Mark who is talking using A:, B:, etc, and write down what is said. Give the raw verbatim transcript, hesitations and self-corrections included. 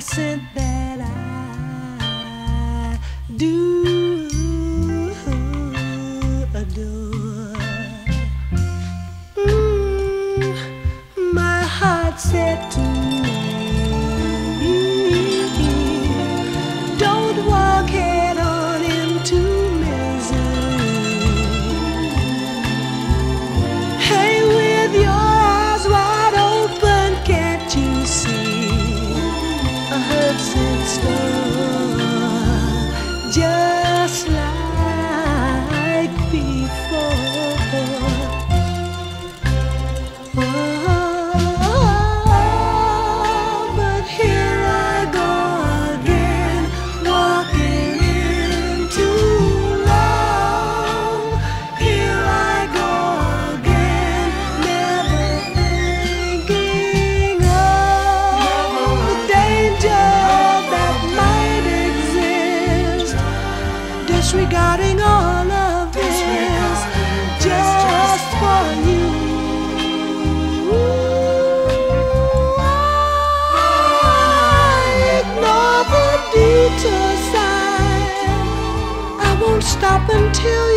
A: scent that I do adore. Mm, my heart said to me, don't walk head on into misery. Hey, with your eyes wide open, can't you see a Hudson store just like before? Oh, but here I go again, walking into love. Here I go again, never thinking of the danger that might exist, disregarding all of this just for you. I ignore the detour sign. I won't stop until